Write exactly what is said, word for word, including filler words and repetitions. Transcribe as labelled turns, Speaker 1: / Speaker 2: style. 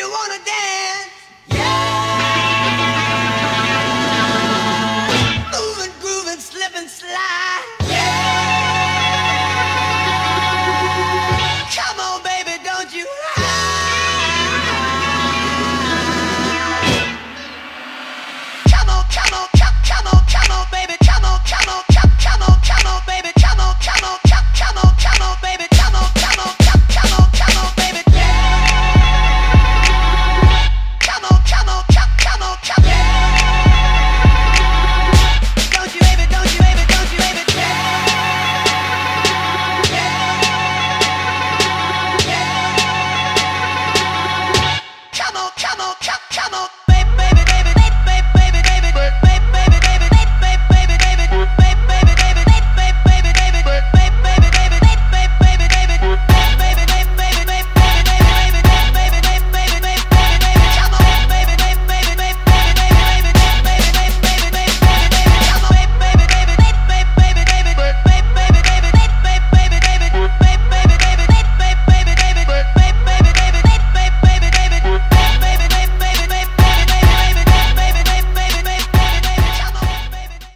Speaker 1: you wanna dance? Moving, grooving, slip and slide. Come on, baby, don't you hide. Come on, come on, come, come on, come on, baby, come on, come on, come, come on, come on, baby, come on, come on, come, come on, come on, baby, come on, come on, come, come on, come on, baby. Come on, come on, come, come on, come. Don't you, baby, don't you, baby, don't you, baby. Come on, come on, come, come on.